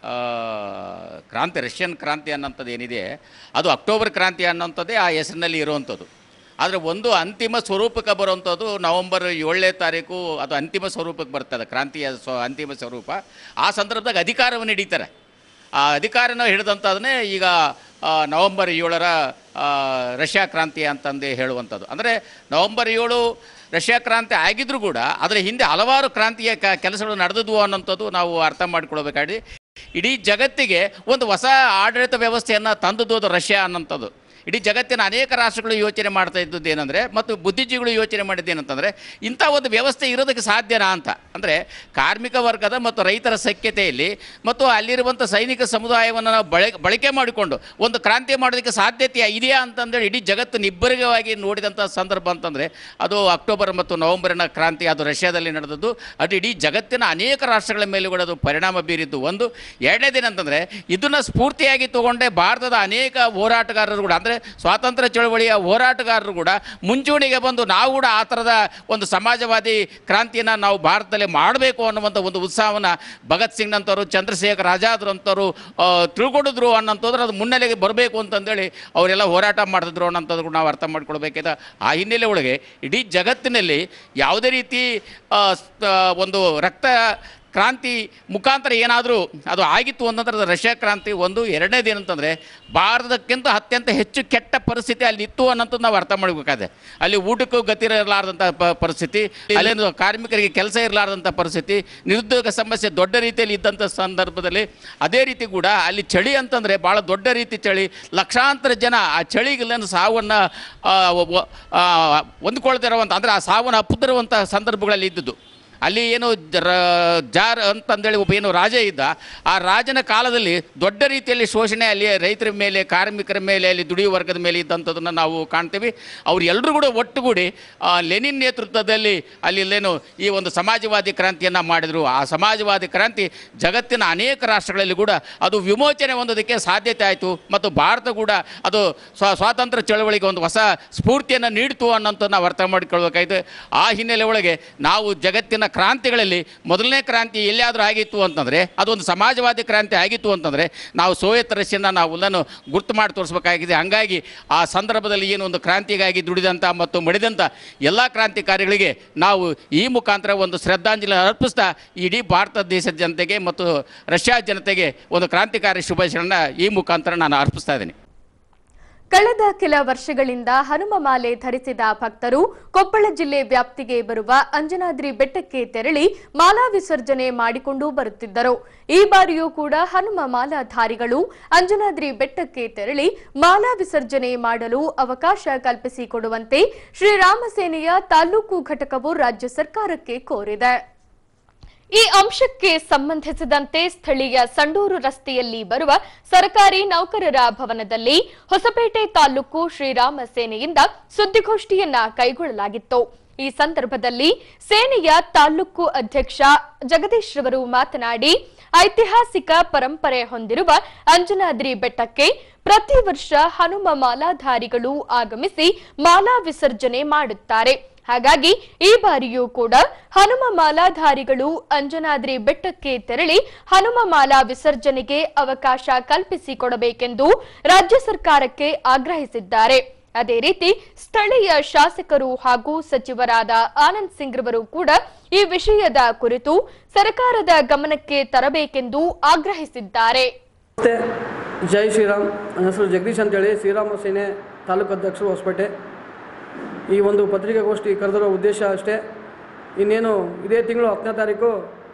ಕ್ರಾಂತಿ, ರಷ್ಯನ್ ಕ್ರಾಂತಿ ಅನ್ನೋಂಥದ್ದು ಏನಿದೆ ಅದು ಅಕ್ಟೋಬರ್ ಕ್ರಾಂತಿ ಅನ್ನೋಂಥದ್ದೇ ಆ ಹೆಸರಿನಲ್ಲಿ ಇರುವಂಥದ್ದು. ಆದರೆ ಒಂದು ಅಂತಿಮ ಸ್ವರೂಪಕ್ಕೆ ಬರುವಂಥದ್ದು ನವೆಂಬರ್ 7ನೇ ತಾರೀಕು ಅದು ಅಂತಿಮ ಸ್ವರೂಪಕ್ಕೆ ಬರ್ತದೆ, ಕ್ರಾಂತಿಯ ಅಂತಿಮ ಸ್ವರೂಪ. ಆ ಸಂದರ್ಭದಾಗ ಅಧಿಕಾರವನ್ನು ಹಿಡಿತಾರೆ. ಆ ಅಧಿಕಾರನ ಹಿಡಿದಂಥದನ್ನೇ ಈಗ ನವೆಂಬರ್ 7ರ ರಷ್ಯಾ ಕ್ರಾಂತಿ ಅಂತಂದು ಹೇಳುವಂಥದ್ದು. ಅಂದರೆ ನವೆಂಬರ್ 7 ರಷ್ಯಾ ಕ್ರಾಂತಿ ಆಗಿದ್ರೂ ಕೂಡ ಅದರ ಹಿಂದೆ ಹಲವಾರು ಕ್ರಾಂತಿಯ ಕೆಲಸಗಳು ನಡೆದವು ಅನ್ನೋಂಥದ್ದು ನಾವು ಅರ್ಥ ಮಾಡಿಕೊಳ್ಬೇಕಾಗಿ ಇಡೀ ಜಗತ್ತಿಗೆ ಒಂದು ಹೊಸ ಆಡಳಿತ ವ್ಯವಸ್ಥೆಯನ್ನು ತಂದದ್ದು ಅದು ರಷ್ಯಾ ಅನ್ನೋಂಥದ್ದು. ಇಡೀ ಜಗತ್ತಿನ ಅನೇಕ ರಾಷ್ಟ್ರಗಳು ಯೋಚನೆ ಮಾಡ್ತಾ ಇದ್ದದ್ದು ಏನಂದರೆ, ಮತ್ತು ಬುದ್ಧಿಜೀವಿಗಳು ಯೋಚನೆ ಮಾಡಿದ್ದೇನಂತಂದರೆ, ಇಂಥ ಒಂದು ವ್ಯವಸ್ಥೆ ಇರೋದಕ್ಕೆ ಸಾಧ್ಯನಾ ಅಂತ. ಅಂದರೆ ಕಾರ್ಮಿಕ ವರ್ಗದ ಮತ್ತು ರೈತರ ಸಖ್ಯತೆಯಲ್ಲಿ ಮತ್ತು ಅಲ್ಲಿರುವಂಥ ಸೈನಿಕ ಸಮುದಾಯವನ್ನು ನಾವು ಬಳಕೆ ಮಾಡಿಕೊಂಡು ಒಂದು ಕ್ರಾಂತಿ ಮಾಡೋದಕ್ಕೆ ಸಾಧ್ಯತೆ ಇದೆಯಾ ಅಂತಂದೇಳಿ ಇಡೀ ಜಗತ್ತು ನಿಬ್ಬರಿಗವಾಗಿ ನೋಡಿದಂಥ ಸಂದರ್ಭ ಅಂತಂದರೆ ಅದು ಅಕ್ಟೋಬರ್ ಮತ್ತು ನವೆಂಬರಿನ ಕ್ರಾಂತಿ, ಅದು ರಷ್ಯಾದಲ್ಲಿ ನಡೆದದ್ದು. ಅದು ಇಡೀ ಜಗತ್ತಿನ ಅನೇಕ ರಾಷ್ಟ್ರಗಳ ಮೇಲೆ ಕೂಡ ಅದು ಪರಿಣಾಮ ಬೀರಿದ್ದು ಒಂದು. ಎರಡನೇದೇನಂತಂದರೆ ಇದನ್ನು ಸ್ಫೂರ್ತಿಯಾಗಿ ತಗೊಂಡೆ ಭಾರತದ ಅನೇಕ ಹೋರಾಟಗಾರರು ಕೂಡ, ಅಂದರೆ ಯಾಕಂದರೆ ಸ್ವಾತಂತ್ರ್ಯ ಚಳವಳಿಯ ಹೋರಾಟಗಾರರು ಕೂಡ ಮುಂಚೂಣಿಗೆ ಬಂದು ನಾವು ಕೂಡ ಆ ಥರದ ಒಂದು ಸಮಾಜವಾದಿ ಕ್ರಾಂತಿಯನ್ನು ನಾವು ಭಾರತದಲ್ಲಿ ಮಾಡಬೇಕು ಅನ್ನುವಂಥ ಒಂದು ಉತ್ಸಾಹವನ್ನು ಭಗತ್ ಸಿಂಗ್ನಂಥವ್ರು, ಚಂದ್ರಶೇಖರ್ ಆಜಾದ್ರಂಥವ್ರು ತಿಳ್ಕೊಂಡಿದ್ರು ಅನ್ನೋಂಥದ್ದು ಅದು ಮುನ್ನೆಲೆಗೆ ಬರಬೇಕು ಅಂತಂದೇಳಿ ಅವರೆಲ್ಲ ಹೋರಾಟ ಮಾಡ್ತಿದ್ರು ಅನ್ನೋಂಥದ್ದು ನಾವು ಅರ್ಥ ಮಾಡ್ಕೊಳ್ಬೇಕಿದೆ. ಆ ಹಿನ್ನೆಲೆ ಒಳಗೆ ಇಡೀ ಜಗತ್ತಿನಲ್ಲಿ ಯಾವುದೇ ರೀತಿ ಒಂದು ರಕ್ತ ಕ್ರಾಂತಿ ಮುಖಾಂತರ ಏನಾದರೂ ಅದು ಆಗಿತ್ತು ಅಂತಂದ್ರೆ ಅದು ರಷ್ಯಾ ಕ್ರಾಂತಿ ಒಂದು. ಎರಡನೇದು ಏನಂತಂದರೆ ಭಾರತಕ್ಕಿಂತ ಅತ್ಯಂತ ಹೆಚ್ಚು ಕೆಟ್ಟ ಪರಿಸ್ಥಿತಿ ಅಲ್ಲಿ ಇತ್ತು ಅನ್ನೋಂಥದ್ದು ನಾವು ಅರ್ಥ ಮಾಡಬೇಕಾದೆ. ಅಲ್ಲಿ ಊಟಕ್ಕೂ ಗತಿ ಇರಲಾರ್ದಂಥ ಪರಿಸ್ಥಿತಿ, ಅಲ್ಲೇನು ಕಾರ್ಮಿಕರಿಗೆ ಕೆಲಸ ಇರಲಾರ್ದಂಥ ಪರಿಸ್ಥಿತಿ, ನಿರುದ್ಯೋಗ ಸಮಸ್ಯೆ ದೊಡ್ಡ ರೀತಿಯಲ್ಲಿ ಇದ್ದಂಥ ಸಂದರ್ಭದಲ್ಲಿ ಅದೇ ರೀತಿ ಕೂಡ ಅಲ್ಲಿ ಚಳಿ ಅಂತಂದರೆ ಭಾಳ ದೊಡ್ಡ ರೀತಿ ಚಳಿ, ಲಕ್ಷಾಂತರ ಜನ ಆ ಚಳಿಗೆಲ್ಲ ಸಾವನ್ನು ಹೊಂದ್ಕೊಳ್ತಿರುವಂಥ ಅಂದರೆ ಆ ಸಾವನ್ನು ಅಪ್ಪುತ್ತಿರುವಂಥ ಸಂದರ್ಭಗಳಲ್ಲಿ ಇದ್ದುದು. ಅಲ್ಲಿ ಏನು ಜಾರ್ ಅಂತಂದೇಳಿ ಒಬ್ಬ ಏನು ರಾಜ ಇದ್ದ, ಆ ರಾಜನ ಕಾಲದಲ್ಲಿ ದೊಡ್ಡ ರೀತಿಯಲ್ಲಿ ಶೋಷಣೆ ಅಲ್ಲಿ ರೈತರ ಮೇಲೆ, ಕಾರ್ಮಿಕರ ಮೇಲೆ, ಅಲ್ಲಿ ದುಡಿಯುವ ವರ್ಗದ ಮೇಲೆ ಇದ್ದಂಥದ್ದನ್ನು ನಾವು ಕಾಣ್ತೀವಿ. ಅವ್ರು ಎಲ್ಲರೂ ಕೂಡ ಒಟ್ಟುಗೂಡಿ ಲೆನಿನ್ ನೇತೃತ್ವದಲ್ಲಿ ಅಲ್ಲೇನು ಈ ಒಂದು ಸಮಾಜವಾದಿ ಕ್ರಾಂತಿಯನ್ನು ಮಾಡಿದರು. ಆ ಸಮಾಜವಾದಿ ಕ್ರಾಂತಿ ಜಗತ್ತಿನ ಅನೇಕ ರಾಷ್ಟ್ರಗಳಲ್ಲಿ ಕೂಡ ಅದು ವಿಮೋಚನೆ ಹೊಂದೋದಕ್ಕೆ ಸಾಧ್ಯತೆ ಆಯಿತು ಮತ್ತು ಭಾರತ ಕೂಡ ಅದು ಸ್ವಾತಂತ್ರ್ಯ ಚಳವಳಿಗೆ ಒಂದು ಹೊಸ ಸ್ಫೂರ್ತಿಯನ್ನು ನೀಡಿತು ಅನ್ನೋಂಥ ನಾವು ಅರ್ಥ ಮಾಡಿಕೊಳ್ಬೇಕಾಯಿತು. ಆ ಹಿನ್ನೆಲೆ ಒಳಗೆ ನಾವು ಜಗತ್ತಿನ ಕ್ರಾಂತಿಗಳಲ್ಲಿ ಮೊದಲನೇ ಕ್ರಾಂತಿ ಎಲ್ಲಿಯಾದರೂ ಆಗಿತ್ತು ಅಂತಂದರೆ ಅದೊಂದು ಸಮಾಜವಾದಿ ಕ್ರಾಂತಿ ಆಗಿತ್ತು ಅಂತಂದರೆ ನಾವು ಸೋವಿಯತ್ ರಷ್ಯನ್ನ ನಾವು ಎಲ್ಲನೂ ಗುರ್ತು ಮಾಡಿ ತೋರಿಸಬೇಕಾಗಿದೆ. ಹಾಗಾಗಿ ಆ ಸಂದರ್ಭದಲ್ಲಿ ಏನು ಒಂದು ಕ್ರಾಂತಿಗಾಗಿ ದುಡಿದಂಥ ಮತ್ತು ಮಡಿದಂಥ ಎಲ್ಲ ಕ್ರಾಂತಿಕಾರಿಗಳಿಗೆ ನಾವು ಈ ಮುಖಾಂತರ ಒಂದು ಶ್ರದ್ಧಾಂಜಲಿ ಅರ್ಪಿಸ್ತಾ ಇಡೀ ಭಾರತ ದೇಶದ ಜನತೆಗೆ ಮತ್ತು ರಷ್ಯಾ ಜನತೆಗೆ ಒಂದು ಕ್ರಾಂತಿಕಾರಿ ಶುಭಾಶಯಗಳನ್ನ ಈ ಮುಖಾಂತರ ನಾನು ಅರ್ಪಿಸ್ತಾ ಇದ್ದೀನಿ. ಕಳೆದ ಕೆಲ ವರ್ಷಗಳಿಂದ ಹನುಮ ಮಾಲೆ ಧರಿಸಿದ ಭಕ್ತರು ಕೊಪ್ಪಳ ಜಿಲ್ಲೆ ವ್ಯಾಪ್ತಿಗೆ ಬರುವ ಅಂಜನಾದ್ರಿ ಬೆಟ್ಟಕ್ಕೆ ತೆರಳಿ ಮಾಲಾ ವಿಸರ್ಜನೆ ಮಾಡಿಕೊಂಡು ಬರುತ್ತಿದ್ದರು. ಈ ಬಾರಿಯೂ ಕೂಡ ಹನುಮ ಮಾಲಾಧಾರಿಗಳು ಅಂಜನಾದ್ರಿ ಬೆಟ್ಟಕ್ಕೆ ತೆರಳಿ ಮಾಲಾ ವಿಸರ್ಜನೆ ಮಾಡಲು ಅವಕಾಶ ಕಲ್ಪಿಸಿಕೊಡುವಂತೆ ಶ್ರೀರಾಮ ಸೇನೆಯ ತಾಲೂಕು ಘಟಕವು ರಾಜ್ಯ ಸರ್ಕಾರಕ್ಕೆ ಕೋರಿದೆ. ಈ ಅಂಶಕ್ಕೆ ಸಂಬಂಧಿಸಿದಂತೆ ಸ್ಥಳೀಯ ಸಂಡೂರು ರಸ್ತೆಯಲ್ಲಿ ಬರುವ ಸರ್ಕಾರಿ ನೌಕರರ ಭವನದಲ್ಲಿ ಹೊಸಪೇಟೆ ತಾಲೂಕು ಶ್ರೀರಾಮ ಸೇನೆಯಿಂದ ಸುದ್ದಿಗೋಷ್ಠಿಯನ್ನ ಕೈಗೊಳ್ಳಲಾಗಿತ್ತು. ಈ ಸಂದರ್ಭದಲ್ಲಿ ಸೇನೆಯ ತಾಲೂಕು ಅಧ್ಯಕ್ಷ ಜಗದೀಶ್ ರವರು ಮಾತನಾಡಿ, ಐತಿಹಾಸಿಕ ಪರಂಪರೆ ಹೊಂದಿರುವ ಅಂಜನಾದ್ರಿ ಬೆಟ್ಟಕ್ಕೆ ಪ್ರತಿ ವರ್ಷ ಹನುಮ ಮಾಲಾಧಾರಿಗಳು ಆಗಮಿಸಿ ಮಾಲಾ ವಿಸರ್ಜನೆ ಮಾಡುತ್ತಾರೆ. ಹಾಗಾಗಿ ಈ ಬಾರಿಯೂ ಕೂಡ ಹನುಮ ಮಾಲಾಧಾರಿಗಳು ಅಂಜನಾದ್ರಿ ಬೆಟ್ಟಕ್ಕೆ ತೆರಳಿ ಹನುಮ ಮಾಲಾ ವಿಸರ್ಜನೆಗೆ ಅವಕಾಶ ಕಲ್ಪಿಸಿಕೊಡಬೇಕೆಂದು ರಾಜ್ಯ ಸರ್ಕಾರಕ್ಕೆ ಆಗ್ರಹಿಸಿದ್ದಾರೆ. ಅದೇ ರೀತಿ ಸ್ಥಳೀಯ ಶಾಸಕರು ಹಾಗೂ ಸಚಿವರಾದ ಆನಂದ್ ಸಿಂಗ್ ರವರು ಕೂಡ ಈ ವಿಷಯದ ಕುರಿತು ಸರ್ಕಾರದ ಗಮನಕ್ಕೆ ತರಬೇಕೆಂದು ಆಗ್ರಹಿಸಿದ್ದಾರೆ. ಜೈ ಶ್ರೀರಾಮ್. ನನ್ನ ಹೆಸರು ಜಗದೀಶ್ ಅಂತೇಳಿ, ಶ್ರೀರಾಮ ಸೇನೆ ತಾಲೂಕು ಅಧ್ಯಕ್ಷರು ಹೊಸಪೇಟೆ. ಈ ಒಂದು ಪತ್ರಿಕಾಗೋಷ್ಠಿ ಕರೆದಿರೋ ಉದ್ದೇಶ ಅಷ್ಟೇ. ಇನ್ನೇನು ಇದೇ ತಿಂಗಳು 10ನೇ ತಾರೀಕು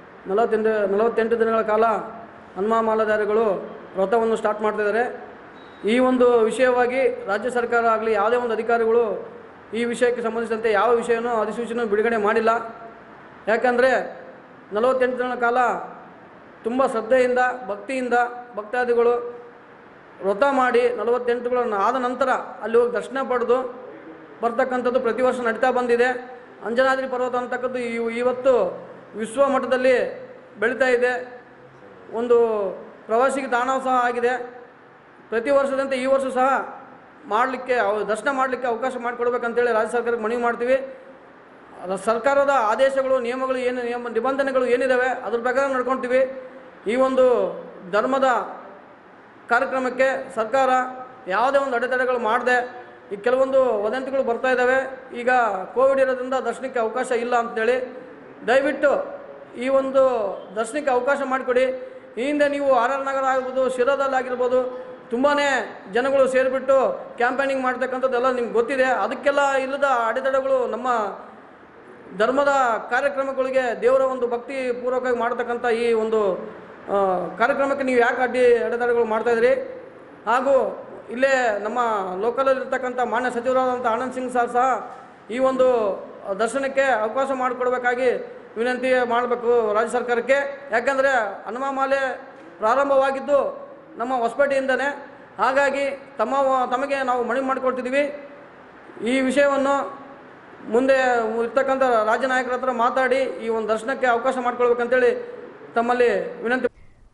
48 ದಿನಗಳ ಕಾಲ ಹನುಮ ಮಾಲಾಧಾರಿಗಳು ವ್ರತವನ್ನು ಸ್ಟಾರ್ಟ್ ಮಾಡ್ತಿದ್ದಾರೆ. ಈ ಒಂದು ವಿಷಯವಾಗಿ ರಾಜ್ಯ ಸರ್ಕಾರ ಆಗಲಿ ಯಾವುದೇ ಒಂದು ಅಧಿಕಾರಿಗಳು ಈ ವಿಷಯಕ್ಕೆ ಸಂಬಂಧಿಸಿದಂತೆ ಯಾವ ವಿಷಯನೂ ಅಧಿಸೂಚನೆ ಬಿಡುಗಡೆ ಮಾಡಿಲ್ಲ. ಯಾಕಂದರೆ 48 ದಿನಗಳ ಕಾಲ ತುಂಬ ಶ್ರದ್ಧೆಯಿಂದ ಭಕ್ತಿಯಿಂದ ಭಕ್ತಾದಿಗಳು ವ್ರತ ಮಾಡಿ 48ಗಳನ್ನು ಆದ ನಂತರ ಅಲ್ಲಿ ಹೋಗಿ ದರ್ಶನ ಪಡೆದು ಬರ್ತಕ್ಕಂಥದ್ದು ಪ್ರತಿ ವರ್ಷ ನಡೀತಾ ಬಂದಿದೆ. ಅಂಜನಾದ್ರಿ ಪರ್ವತ ಅಂತಕ್ಕದ್ದು ಇವತ್ತು ವಿಶ್ವ ಮಟ್ಟದಲ್ಲಿ ಬೆಳೀತಾ ಇದೆ. ಒಂದು ಪ್ರವಾಸಿಗೆ ತಾಣವೂ ಸಹ ಆಗಿದೆ. ಪ್ರತಿ ವರ್ಷದಂತೆ ಈ ವರ್ಷ ಸಹ ಮಾಡಲಿಕ್ಕೆ ದರ್ಶನ ಮಾಡಲಿಕ್ಕೆ ಅವಕಾಶ ಮಾಡಿಕೊಡ್ಬೇಕಂತೇಳಿ ರಾಜ್ಯ ಸರ್ಕಾರಕ್ಕೆ ಮನವಿ ಮಾಡ್ತೀವಿ. ಸರ್ಕಾರದ ಆದೇಶಗಳು ನಿಯಮಗಳು ನಿಬಂಧನೆಗಳು ಏನಿದ್ದಾವೆ ಅದ್ರ ಪ್ರಕಾರ ನಡ್ಕೊಳ್ತೀವಿ. ಈ ಒಂದು ಧರ್ಮದ ಕಾರ್ಯಕ್ರಮಕ್ಕೆ ಸರ್ಕಾರ ಯಾವುದೇ ಒಂದು ಅಡೆತಡೆಗಳು ಮಾಡದೆ, ಈಗ ಕೆಲವೊಂದು ವದಂತಿಗಳು ಬರ್ತಾ ಇದ್ದಾವೆ. ಈಗ ಕೋವಿಡ್ ಇರೋದ್ರಿಂದ ದರ್ಶನಕ್ಕೆ ಅವಕಾಶ ಇಲ್ಲ ಅಂತೇಳಿ ದಯವಿಟ್ಟು ಈ ಒಂದು ದರ್ಶನಕ್ಕೆ ಅವಕಾಶ ಮಾಡಿಕೊಡಿ. ಈ ಹಿಂದೆ ನೀವು RR ನಗರ ಆಗಿರ್ಬೋದು, ಶಿರಾದಲ್ಲಾಗಿರ್ಬೋದು ತುಂಬಾ ಜನಗಳು ಸೇರಿಬಿಟ್ಟು ಕ್ಯಾಂಪೇನಿಂಗ್ ಮಾಡ್ತಕ್ಕಂಥದ್ದೆಲ್ಲ ನಿಮ್ಗೆ ಗೊತ್ತಿದೆ. ಅದಕ್ಕೆಲ್ಲ ಇಲ್ಲದ ಅಡೆತಡೆಗಳು ನಮ್ಮ ಧರ್ಮದ ಕಾರ್ಯಕ್ರಮಗಳಿಗೆ ದೇವರ ಒಂದು ಭಕ್ತಿ ಪೂರ್ವಕವಾಗಿ ಮಾಡ್ತಕ್ಕಂಥ ಈ ಒಂದು ಕಾರ್ಯಕ್ರಮಕ್ಕೆ ನೀವು ಯಾಕೆ ಅಡೆತಡೆಗಳು ಮಾಡ್ತಾಯಿದ್ರಿ? ಹಾಗೂ ಇಲ್ಲೇ ನಮ್ಮ ಲೋಕಲಲ್ಲಿರ್ತಕ್ಕಂಥ ಮಾನ್ಯ ಸಚಿವರಾದಂಥ ಆನಂದ್ ಸಿಂಗ್ ಸರ್ ಸಹ ಈ ಒಂದು ದರ್ಶನಕ್ಕೆ ಅವಕಾಶ ಮಾಡಿಕೊಡ್ಬೇಕಾಗಿ ವಿನಂತಿ ಮಾಡಬೇಕು ರಾಜ್ಯ ಸರ್ಕಾರಕ್ಕೆ. ಯಾಕಂದರೆ ಹನುಮ ಮಾಲೆ ಪ್ರಾರಂಭವಾಗಿದ್ದು ನಮ್ಮ ಹೊಸಪೇಟೆಯಿಂದನೇ. ಹಾಗಾಗಿ ತಮಗೆ ನಾವು ಮನವಿ ಮಾಡಿಕೊಡ್ತಿದ್ದೀವಿ. ಈ ವಿಷಯವನ್ನು ಮುಂದೆ ಇರ್ತಕ್ಕಂಥ ರಾಜ್ಯ ನಾಯಕರ ಹತ್ರ ಮಾತಾಡಿ ಈ ಒಂದು ದರ್ಶನಕ್ಕೆ ಅವಕಾಶ ಮಾಡಿಕೊಳ್ಬೇಕಂತೇಳಿ ತಮ್ಮಲ್ಲಿ ವಿನಂತಿ.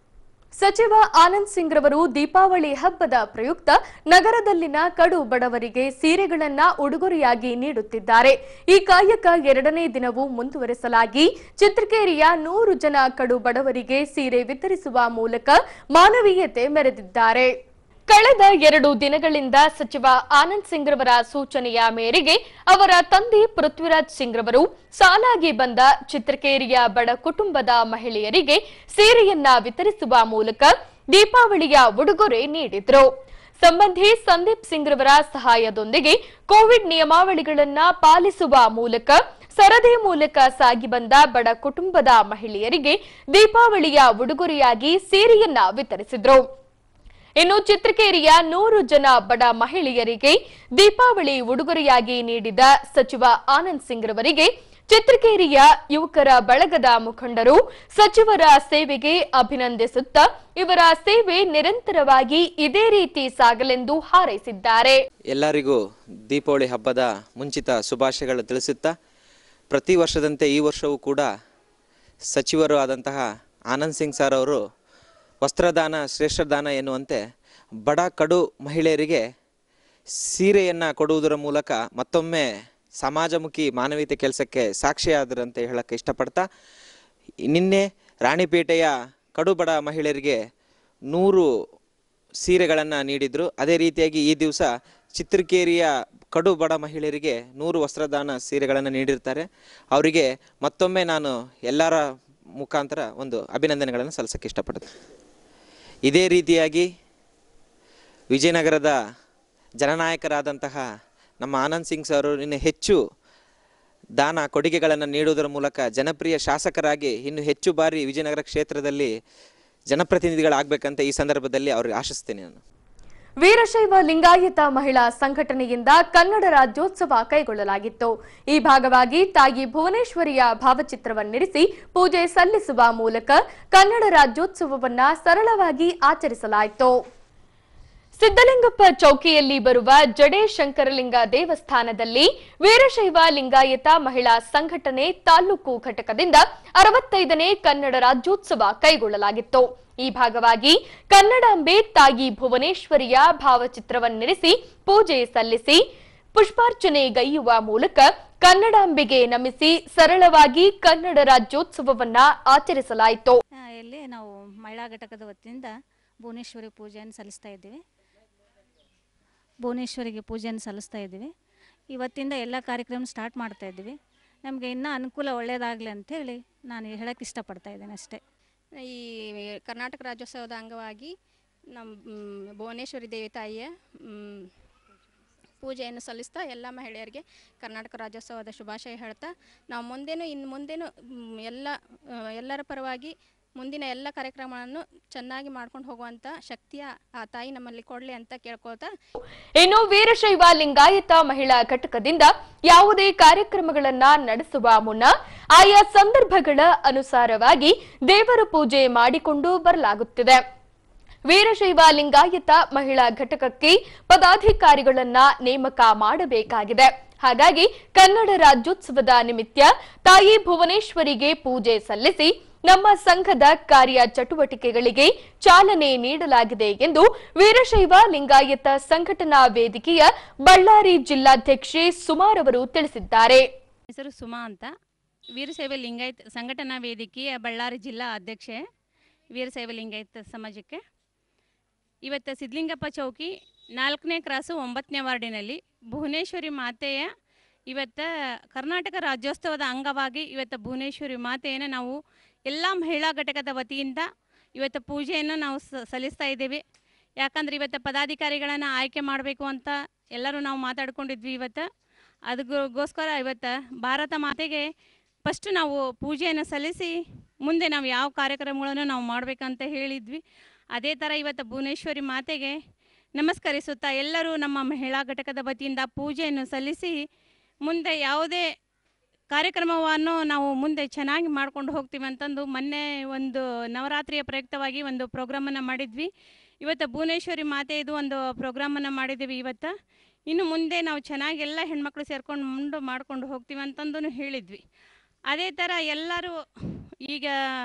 ಸಚಿವ ಆನಂದ್ ಸಿಂಗ್ ರವರು ದೀಪಾವಳಿ ಹಬ್ಬದ ಪ್ರಯುಕ್ತ ನಗರದಲ್ಲಿನ ಕಡು ಬಡವರಿಗೆ ಸೀರೆಗಳನ್ನ ಉಡುಗೊರೆಯಾಗಿ ನೀಡುತ್ತಿದ್ದಾರೆ. ಈ ಕಾಯಕ 2ನೇ ದಿನವೂ ಮುಂದುವರೆಸಲಾಗಿ ಚಿತ್ರಕೇರಿಯ 100 ಜನ ಕಡು ಬಡವರಿಗೆ ಸೀರೆ ವಿತರಿಸುವ ಮೂಲಕ ಮಾನವೀಯತೆ ಮೆರೆದಿದ್ದಾರೆ. ಕಳೆದ 2 ದಿನಗಳಿಂದ ಸಚಿವ ಆನಂದ್ ಸಿಂಗ್ ರವರ ಸೂಚನೆಯ ಮೇರೆಗೆ ಅವರ ತಂದೆ ಪೃಥ್ವಿರಾಜ್ ಸಿಂಗ್ ರವರು ಸಾಲಾಗಿ ಬಂದ ಚಿತ್ರಕೇರಿಯ ಬಡ ಕುಟುಂಬದ ಮಹಿಳೆಯರಿಗೆ ಸೀರೆಯನ್ನ ವಿತರಿಸುವ ಮೂಲಕ ದೀಪಾವಳಿಯ ಉಡುಗೊರೆ ನೀಡಿದ್ರು. ಸಂಬಂಧಿ ಸಂದೀಪ್ ಸಿಂಗ್ ರವರ ಸಹಾಯದೊಂದಿಗೆ ಕೋವಿಡ್ ನಿಯಮಾವಳಿಗಳನ್ನ ಪಾಲಿಸುವ ಮೂಲಕ ಸರದಿ ಮೂಲಕ ಸಾಗಿ ಬಂದ ಬಡ ಕುಟುಂಬದ ಮಹಿಳೆಯರಿಗೆ ದೀಪಾವಳಿಯ ಉಡುಗೊರೆಯಾಗಿ ಸೀರೆಯನ್ನ ವಿತರಿಸಿದ್ರು. ಇನ್ನು ಚಿತ್ರಕೇರಿಯ 100 ಜನ ಬಡ ಮಹಿಳೆಯರಿಗೆ ದೀಪಾವಳಿ ಉಡುಗೊರೆಯಾಗಿ ನೀಡಿದ ಸಚಿವ ಆನಂದ್ ಸಿಂಗ್ ರವರಿಗೆ ಚಿತ್ರಕೇರಿಯ ಯುವಕರ ಬಳಗದ ಮುಖಂಡರು ಸಚಿವರ ಸೇವೆಗೆ ಅಭಿನಂದಿಸುತ್ತಾ ಇವರ ಸೇವೆ ನಿರಂತರವಾಗಿ ಇದೇ ರೀತಿ ಸಾಗಲೆಂದು ಹಾರೈಸಿದ್ದಾರೆ. ಎಲ್ಲರಿಗೂ ದೀಪಾವಳಿ ಹಬ್ಬದ ಮುಂಚಿತ ಶುಭಾಶಯಗಳು ತಿಳಿಸುತ್ತಾ ಪ್ರತಿ ವರ್ಷದಂತೆ ಈ ವರ್ಷವೂ ಕೂಡ ಸಚಿವರು ಆದಂತಹ ಆನಂದ್ ಸಿಂಗ್ ಸರ್ ಅವರು ವಸ್ತ್ರದಾನ ಶ್ರೇಷ್ಠದಾನ ಎನ್ನುವಂತೆ ಬಡ ಕಡು ಮಹಿಳೆಯರಿಗೆ ಸೀರೆಯನ್ನು ಕೊಡುವುದರ ಮೂಲಕ ಮತ್ತೊಮ್ಮೆ ಸಮಾಜಮುಖಿ ಮಾನವೀಯತೆ ಕೆಲಸಕ್ಕೆ ಸಾಕ್ಷಿಯಾದರಂತೆ ಹೇಳಕ್ಕೆ ಇಷ್ಟಪಡ್ತಾ, ನಿನ್ನೆ ರಾಣಿಪೇಟೆಯ ಕಡು ಬಡ ಮಹಿಳೆಯರಿಗೆ 100 ಸೀರೆಗಳನ್ನು ನೀಡಿದರು. ಅದೇ ರೀತಿಯಾಗಿ ಈ ದಿವಸ ಚಿತ್ರಕೇರಿಯ ಕಡು ಬಡ ಮಹಿಳೆಯರಿಗೆ 100 ವಸ್ತ್ರದಾನ ಸೀರೆಗಳನ್ನು ನೀಡಿರ್ತಾರೆ. ಅವರಿಗೆ ಮತ್ತೊಮ್ಮೆ ನಾನು ಎಲ್ಲರ ಮುಖಾಂತರ ಒಂದು ಅಭಿನಂದನೆಗಳನ್ನು ಸಲ್ಲಿಸಕ್ಕೆ ಇಷ್ಟಪಡ್ತೀನಿ. ಇದೇ ರೀತಿಯಾಗಿ ವಿಜಯನಗರದ ಜನನಾಯಕರಾದಂತಹ ನಮ್ಮ ಆನಂದ್ ಸಿಂಗ್ ಸರ್ ಇನ್ನು ಹೆಚ್ಚು ದಾನ ಕೊಡುಗೆಗಳನ್ನು ನೀಡುವುದರ ಮೂಲಕ ಜನಪ್ರಿಯ ಶಾಸಕರಾಗಿ ಇನ್ನು ಹೆಚ್ಚು ಬಾರಿ ವಿಜಯನಗರ ಕ್ಷೇತ್ರದಲ್ಲಿ ಜನಪ್ರತಿನಿಧಿಗಳಾಗಬೇಕಂತ ಈ ಸಂದರ್ಭದಲ್ಲಿ ಅವ್ರಿಗೆ ಆಶಿಸ್ತೇನೆ. ನಾನು ವೀರಶೈವ ಲಿಂಗಾಯತ ಮಹಿಳಾ ಸಂಘಟನೆಯಿಂದ ಕನ್ನಡ ರಾಜ್ಯೋತ್ಸವ ಕೈಗೊಳ್ಳಲಾಗಿತ್ತು. ಈ ಭಾಗವಾಗಿ ತಾಯಿ ಭುವನೇಶ್ವರಿಯ ಭಾವಚಿತ್ರವನ್ನಿರಿಸಿ ಪೂಜೆ ಸಲ್ಲಿಸುವ ಮೂಲಕ ಕನ್ನಡ ರಾಜ್ಯೋತ್ಸವವನ್ನ ಸರಳವಾಗಿ ಆಚರಿಸಲಾಯಿತು. ಸಿದ್ದಲಿಂಗಪ್ಪ ಚೌಕಿಯಲ್ಲಿ ಬರುವ ಜಡೆ ಶಂಕರಲಿಂಗ ದೇವಸ್ಥಾನದಲ್ಲಿ ವೀರಶೈವ ಲಿಂಗಾಯತ ಮಹಿಳಾ ಸಂಘಟನೆ ತಾಲೂಕು ಘಟಕದಿಂದ 65ನೇ ಕನ್ನಡ ರಾಜ್ಯೋತ್ಸವ ಕೈಗೊಳ್ಳಲಾಗಿತ್ತು. ಈ ಭಾಗವಾಗಿ ಕನ್ನಡಾಂಬೆ ತಾಯಿ ಭುವನೇಶ್ವರಿಯ ಭಾವಚಿತ್ರವನ್ನಿರಿಸಿ ಪೂಜೆ ಸಲ್ಲಿಸಿ ಪುಷ್ಪಾರ್ಚನೆ ಗೈಯುವ ಮೂಲಕ ಕನ್ನಡಾಂಬೆಗೆ ನಮಿಸಿ ಸರಳವಾಗಿ ಕನ್ನಡ ರಾಜ್ಯೋತ್ಸವವನ್ನ ಆಚರಿಸಲಾಯಿತು. ಇಲ್ಲಿ ನಾವು ಮಹಿಳಾ ಘಟಕದ ವತಿಯಿಂದ ಭುವನೇಶ್ವರಿ ಪೂಜೆಯನ್ನು ಸಲ್ಲಿಸ್ತಾ ಇದ್ದೀವಿ. ಇವತ್ತಿಂದ ಎಲ್ಲ ಕಾರ್ಯಕ್ರಮ ಸ್ಟಾರ್ಟ್ ಮಾಡ್ತಾ ಇದ್ದೀವಿ. ನಮಗೆ ಇನ್ನೂ ಅನುಕೂಲ ಒಳ್ಳೆಯದಾಗಲಿ ಅಂಥೇಳಿ ನಾನು ಹೇಳಕ್ಕೆ ಇಷ್ಟಪಡ್ತಾ ಇದ್ದೇನೆ ಅಷ್ಟೇ. ಈ ಕರ್ನಾಟಕ ರಾಜ್ಯೋತ್ಸವದ ಅಂಗವಾಗಿ ನಮ್ಮ ಭುವನೇಶ್ವರಿ ದೇವಿ ತಾಯಿಯ ಪೂಜೆಯನ್ನು ಸಲ್ಲಿಸ್ತಾ ಎಲ್ಲ ಮಹಿಳೆಯರಿಗೆ ಕರ್ನಾಟಕ ರಾಜ್ಯೋತ್ಸವದ ಶುಭಾಶಯ ಹೇಳ್ತಾ ನಾವು ಮುಂದೇನು ಎಲ್ಲರ ಪರವಾಗಿ ಮುಂದಿನ ಎಲ್ಲ ಕಾರ್ಯಕ್ರಮಗಳನ್ನು ಚೆನ್ನಾಗಿ ಮಾಡ್ಕೊಂಡು ಹೋಗುವಂತ ಶಕ್ತಿಯ ಆ ತಾಯಿ ನಮ್ಮಲ್ಲಿ ಕೊಡಲಿ ಅಂತ ಕೇಳ್ಕೊಳ್ತಾ, ಇನ್ನು ವೀರಶೈವ ಲಿಂಗಾಯತ ಮಹಿಳಾ ಘಟಕದಿಂದ ಯಾವುದೇ ಕಾರ್ಯಕ್ರಮಗಳನ್ನ ನಡೆಸುವ ಮುನ್ನ ಆಯಾ ಸಂದರ್ಭಗಳ ಅನುಸಾರವಾಗಿ ದೇವರ ಪೂಜೆ ಮಾಡಿಕೊಂಡು ಬರಲಾಗುತ್ತಿದೆ. ವೀರಶೈವ ಲಿಂಗಾಯತ ಮಹಿಳಾ ಘಟಕಕ್ಕೆ ಪದಾಧಿಕಾರಿಗಳನ್ನ ನೇಮಕ ಮಾಡಬೇಕಾಗಿದೆ. ಹಾಗಾಗಿ ಕನ್ನಡ ರಾಜ್ಯೋತ್ಸವದ ನಿಮಿತ್ತ ತಾಯಿ ಭುವನೇಶ್ವರಿಗೆ ಪೂಜೆ ಸಲ್ಲಿಸಿ ನಮ್ಮ ಸಂಘದ ಕಾರ್ಯ ಚಟುವಟಿಕೆಗಳಿಗೆ ಚಾಲನೆ ನೀಡಲಾಗಿದೆ ಎಂದು ವೀರಶೈವ ಲಿಂಗಾಯತ ಸಂಘಟನಾ ವೇದಿಕೆಯ ಬಳ್ಳಾರಿ ಜಿಲ್ಲಾಧ್ಯಕ್ಷೆ ಸುಮಾರವರು ತಿಳಿಸಿದ್ದಾರೆ. ಹೆಸರು ಸುಮಾ ಅಂತ, ವೀರಶೈವ ಲಿಂಗಾಯತ ಸಂಘಟನಾ ವೇದಿಕೆಯ ಬಳ್ಳಾರಿ ಜಿಲ್ಲಾ ಅಧ್ಯಕ್ಷೆ ವೀರಶೈವ ಲಿಂಗಾಯತ ಸಮಾಜಕ್ಕೆ. ಇವತ್ತು ಸಿದ್ಧಲಿಂಗಪ್ಪ ಚೌಕಿ 4ನೇ ಕ್ರಾಸು 9ನೇ ವಾರ್ಡಿನಲ್ಲಿ ಭುವನೇಶ್ವರಿ ಮಾತೆಯ ಇವತ್ತು ಕರ್ನಾಟಕ ರಾಜ್ಯೋತ್ಸವದ ಅಂಗವಾಗಿ ಇವತ್ತು ಭುವನೇಶ್ವರಿ ಮಾತೆಯನ್ನು ನಾವು ಎಲ್ಲ ಮಹಿಳಾ ಘಟಕದ ವತಿಯಿಂದ ಇವತ್ತು ಪೂಜೆಯನ್ನು ನಾವು ಸಲ್ಲಿಸ್ತಾ ಇದ್ದೇವೆ. ಯಾಕಂದರೆ ಇವತ್ತು ಪದಾಧಿಕಾರಿಗಳನ್ನು ಆಯ್ಕೆ ಮಾಡಬೇಕು ಅಂತ ಎಲ್ಲರೂ ನಾವು ಮಾತಾಡ್ಕೊಂಡಿದ್ವಿ. ಇವತ್ತು ಅದಕ್ಕೋಸ್ಕರ ಇವತ್ತು ಭಾರತ ಮಾತೆಗೆ ಫಸ್ಟ್ ನಾವು ಪೂಜೆಯನ್ನು ಸಲ್ಲಿಸಿ ಮುಂದೆ ನಾವು ಯಾವ ಕಾರ್ಯಕ್ರಮಗಳನ್ನು ನಾವು ಮಾಡಬೇಕಂತ ಹೇಳಿದ್ವಿ. ಅದೇ ಥರ ಇವತ್ತು ಭುವನೇಶ್ವರಿ ಮಾತೆಗೆ ನಮಸ್ಕರಿಸುತ್ತಾ ಎಲ್ಲರೂ ನಮ್ಮ ಮಹಿಳಾ ಘಟಕದ ವತಿಯಿಂದ ಪೂಜೆಯನ್ನು ಸಲ್ಲಿಸಿ ಮುಂದೆ ಯಾವುದೇ ಕಾರ್ಯಕ್ರಮವನ್ನು ನಾವು ಮುಂದೆ ಚೆನ್ನಾಗಿ ಮಾಡ್ಕೊಂಡು ಹೋಗ್ತೀವಿ ಅಂತಂದು ಮೊನ್ನೆ ಒಂದು ನವರಾತ್ರಿಯ ಪ್ರಯುಕ್ತವಾಗಿ ಒಂದು ಪ್ರೋಗ್ರಾಮನ್ನು ಮಾಡಿದ್ವಿ. ಇವತ್ತು ಭುವನೇಶ್ವರಿ ಮಾತೆಯದು ಒಂದು ಪ್ರೋಗ್ರಾಮನ್ನು ಮಾಡಿದ್ದೀವಿ. ಇವತ್ತು ಇನ್ನು ಮುಂದೆ ನಾವು ಚೆನ್ನಾಗಿ ಎಲ್ಲ ಹೆಣ್ಮಕ್ಳು ಸೇರ್ಕೊಂಡು ಮಾಡ್ಕೊಂಡು ಹೋಗ್ತೀವಿ ಅಂತಂದು ಹೇಳಿದ್ವಿ. ಅದೇ ಥರ ಎಲ್ಲರೂ ಈಗ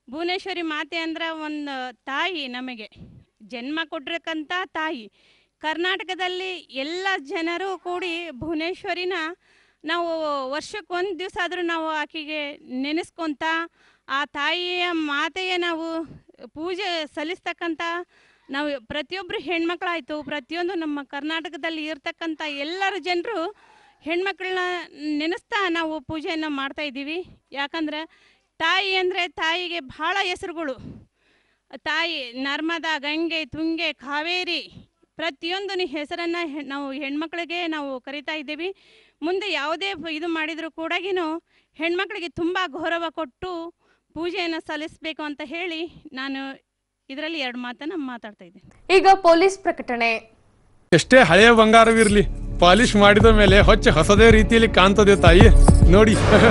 ಭುವನೇಶ್ವರಿ ಮಾತೆ ಅಂದ್ರೆ ಒಂದು ತಾಯಿ, ನಮಗೆ ಜನ್ಮ ಕೊಟ್ಟಿರಕ್ಕಂಥ ತಾಯಿ. ಕರ್ನಾಟಕದಲ್ಲಿ ಎಲ್ಲ ಜನರು ಕೂಡಿ ಭುವನೇಶ್ವರಿನ ನಾವು ವರ್ಷಕ್ಕೆ ಒಂದು ದಿವಸ ಆದರೂ ನಾವು ಆಕೆಗೆ ನೆನೆಸ್ಕೊತ ಆ ತಾಯಿಯ ಮಾತೆಗೆ ನಾವು ಪೂಜೆ ಸಲ್ಲಿಸ್ತಕ್ಕಂಥ ನಾವು ಪ್ರತಿಯೊಬ್ಬರು ಹೆಣ್ಮಕ್ಳಾಯಿತು, ಪ್ರತಿಯೊಂದು ನಮ್ಮ ಕರ್ನಾಟಕದಲ್ಲಿ ಇರ್ತಕ್ಕಂಥ ಎಲ್ಲರ ಜನರು ಹೆಣ್ಮಕ್ಳನ್ನ ನೆನೆಸ್ತಾ ನಾವು ಪೂಜೆಯನ್ನು ಮಾಡ್ತಾಯಿದ್ದೀವಿ. ಯಾಕಂದರೆ ತಾಯಿ ಅಂದರೆ ತಾಯಿಗೆ ಭಾಳ ಹೆಸರುಗಳು. ತಾಯಿ ನರ್ಮದಾ, ಗಂಗೆ, ತುಂಗೆ, ಕಾವೇರಿ ಪ್ರತಿಯೊಂದು ಹೆಸರನ್ನು ನಾವು ಹೆಣ್ಮಕ್ಳಿಗೆ ನಾವು ಕರಿತಾ ಇದ್ದೀವಿ. ಮುಂದೆ ಯಾವುದೇ ಇದು ಮಾಡಿದರೂ ಕೂಡ ಹೆಣ್ಮಕ್ಳಿಗೆ ತುಂಬ ಗೌರವ ಕೊಟ್ಟು ಪೂಜೆಯನ್ನು ಸಲ್ಲಿಸಬೇಕು ಅಂತ ಹೇಳಿ ನಾನು ಇದರಲ್ಲಿ 2 ಮಾತನ್ನು ಮಾತಾಡ್ತಾ ಇದ್ದೀನಿ. ಈಗ ಪೊಲೀಸ್ ಪ್ರಕಟಣೆ. ಎಷ್ಟೇ ಹಳೆಯ ಬಂಗಾರವಿರಲಿ, ಪಾಲಿಶ್ ಮಾಡಿದ ಮೇಲೆ ಹೊಸದೇ ರೀತಿಯಲ್ಲಿ ಕಾಣ್ತದೆ ತಾಯಿ ನೋಡಿ.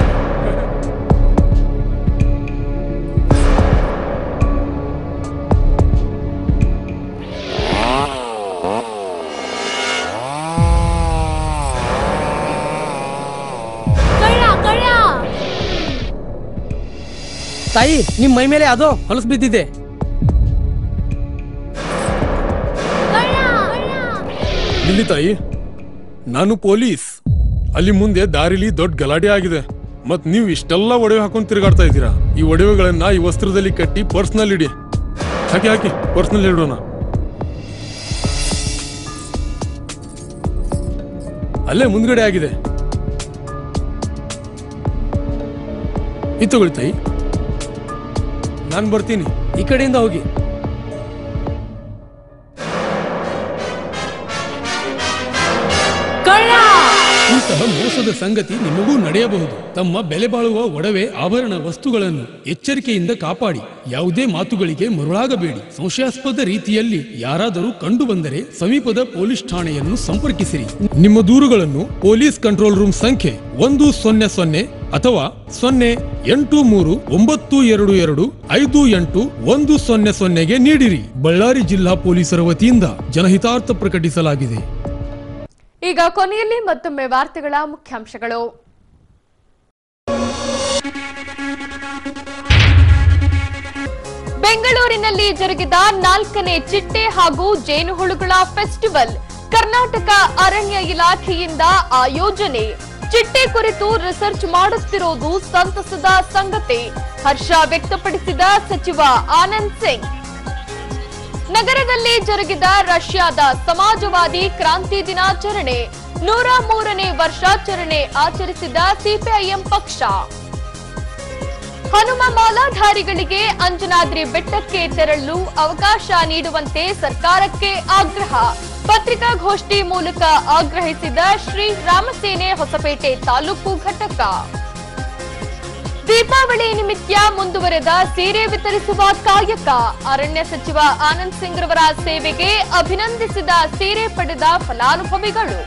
ತಾಯಿ, ನಿಮ್ಮ ಮೈ ಮೇಲೆ ಅದು ಹೊಲಸು ಬಿದ್ದಿದೆ. ಇಲ್ಲಿ ತಾಯಿ, ನಾನು ಪೊಲೀಸ್. ಅಲ್ಲಿ ಮುಂದೆ ದಾರಿಲಿ ದೊಡ್ಡ ಗಲಾಟೆ ಆಗಿದೆ. ಮತ್ ನೀವು ಇಷ್ಟೆಲ್ಲ ಒಡವೆ ಹಾಕೊಂಡು ತಿರುಗಾಡ್ತಾ ಇದ್ದೀರಾ. ಈ ಒಡವೆಗಳನ್ನ ಈ ವಸ್ತ್ರದಲ್ಲಿ ಕಟ್ಟಿ ಪರ್ಸ್ನಲ್ಲಿ ಇಡಿ. ಹಾಕಿ ಪರ್ಸ್ನಲ್ಲಿ ಇಡೋಣ. ಅಲ್ಲೇ ಮುಂದ್ಗಡೆ ಆಗಿದೆ. ಇದು ತಗೊಳ್ಳಿ ತಾಯಿ. ನಾನು ಬರ್ತೀನಿ. ಈ ಕಡೆಯಿಂದ ಹೋಗಿ. ಇಂತಹ ಮೋಸದ ಸಂಗತಿ ನಿಮಗೂ ನಡೆಯಬಹುದು. ತಮ್ಮ ಬೆಲೆ ಬಾಳುವ ಒಡವೆ ಆಭರಣ ವಸ್ತುಗಳನ್ನು ಎಚ್ಚರಿಕೆಯಿಂದ ಕಾಪಾಡಿ. ಯಾವುದೇ ಮಾತುಗಳಿಗೆ ಮರುಳಾಗಬೇಡಿ. ಸಂಶಯಾಸ್ಪದ ರೀತಿಯಲ್ಲಿ ಯಾರಾದರೂ ಕಂಡು ಬಂದರೆ ಸಮೀಪದ ಪೊಲೀಸ್ ಠಾಣೆಯನ್ನು ಸಂಪರ್ಕಿಸಿರಿ. ನಿಮ್ಮ ದೂರುಗಳನ್ನು ಪೊಲೀಸ್ ಕಂಟ್ರೋಲ್ ರೂಮ್ ಸಂಖ್ಯೆ 100 ಅಥವಾ 0839225810 ನೀಡಿರಿ. ಬಳ್ಳಾರಿ ಜಿಲ್ಲಾ ಪೊಲೀಸರ ವತಿಯಿಂದ ಜನಹಿತಾರ್ಥ ಪ್ರಕಟಿಸಲಾಗಿದೆ. ಈಗ ಕೊನೆಯಲ್ಲಿ ಮತ್ತೊಮ್ಮೆ ವಾರ್ತೆಗಳ ಮುಖ್ಯಾಂಶಗಳು. ಬೆಂಗಳೂರಿನಲ್ಲಿ ಜರುಗಿದ 4ನೇ ಚಿಟ್ಟೆ ಹಾಗೂ ಜೇನುಹುಳುಗಳ ಫೆಸ್ಟಿವಲ್ ಕರ್ನಾಟಕ ಅರಣ್ಯ ಇಲಾಖೆಯಿಂದ ಆಯೋಜನೆ. ಚಿಟ್ಟೆ ಕುರಿತು ರಿಸರ್ಚ್ ಮಾಡುತ್ತಿರುವುದು ಸಂತಸದ ಸಂಗತಿ. ಹರ್ಷ ವ್ಯಕ್ತಪಡಿಸಿದ ಸಚಿವ ಆನಂದ್ ಸಿಂಗ್. ನಗರದಲ್ಲಿ ಜರುಗಿದ ರಷ್ಯಾದ ಸಮಾಜವಾದಿ ಕ್ರಾಂತಿ ದಿನಾಚರಣೆ. 103ನೇ ವರ್ಷಾಚರಣೆ ಆಚರಿಸಿದ ಸಿಪಿಐಎಂ ಪಕ್ಷ. ಹನುಮ ಮಾಲಾಧಾರಿಗಳಿಗೆ ಅಂಜನಾದ್ರಿ ಬೆಟ್ಟಕ್ಕೆ ತೆರಳಲು ಅವಕಾಶ ನೀಡುವಂತೆ ಸರ್ಕಾರಕ್ಕೆ ಆಗ್ರಹ. ಪತ್ರಿಕಾಗೋಷ್ಠಿ ಮೂಲಕ ಆಗ್ರಹಿಸಿದ ಶ್ರೀ ರಾಮಸೇನೆ ಹೊಸಪೇಟೆ ತಾಲೂಕು ಘಟಕ. ದೀಪಾವಳಿ ನಿಮಿತ್ತ ಮುಂದುವರೆದ ಸೀರೆ ವಿತರಿಸುವ ಕಾಯಕ. ಅರಣ್ಯ ಸಚಿವ ಆನಂದ್ ಸಿಂಗ್ ರವರ ಸೇವೆಗೆ ಅಭಿನಂದಿಸಿದ ಸೀರೆ ಪಡೆದ ಫಲಾನುಭವಿಗಳು.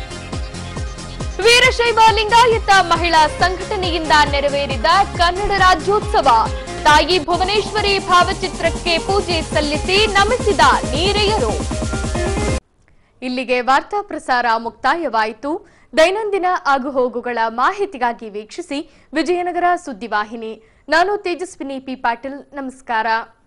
ವೀರಶೈವ ಲಿಂಗಾಯತ ಮಹಿಳಾ ಸಂಘಟನೆಯಿಂದ ನೆರವೇರಿದ ಕನ್ನಡ ರಾಜ್ಯೋತ್ಸವ. ತಾಯಿ ಭುವನೇಶ್ವರಿ ಭಾವಚಿತ್ರಕ್ಕೆ ಪೂಜೆ ಸಲ್ಲಿಸಿ ನಮಿಸಿದ ನೀರೆಯರು. ಇಲ್ಲಿಗೆ ವಾರ್ತಾ ಪ್ರಸಾರ ಮುಕ್ತಾಯವಾಯಿತು. ದೈನಂದಿನ ಆಗುಹೋಗುಗಳ ಮಾಹಿತಿಗಾಗಿ ವೀಕ್ಷಿಸಿ ವಿಜಯನಗರ ಸುದ್ದಿವಾಹಿನಿ. ನಾನು ತೇಜಸ್ವಿನಿ ಪಿ ಪಾಟೀಲ್. ನಮಸ್ಕಾರ.